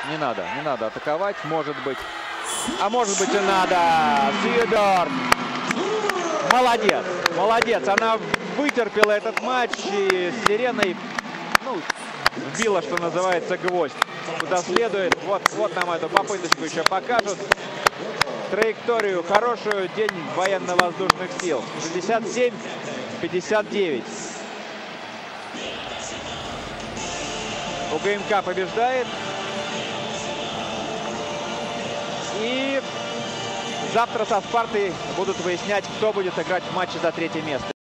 Не надо атаковать, может быть. А может быть и надо. Сьюдорф. Молодец, молодец. Она вытерпела этот матч и с Сиреной, ну, вбила, что называется, гвоздь куда следует. Вот нам эту попыточку еще покажут. Траекторию хорошую. День военно-воздушных сил. 67-59. УГМК побеждает. И завтра со Спартой будут выяснять, кто будет играть в матче за 3-е место.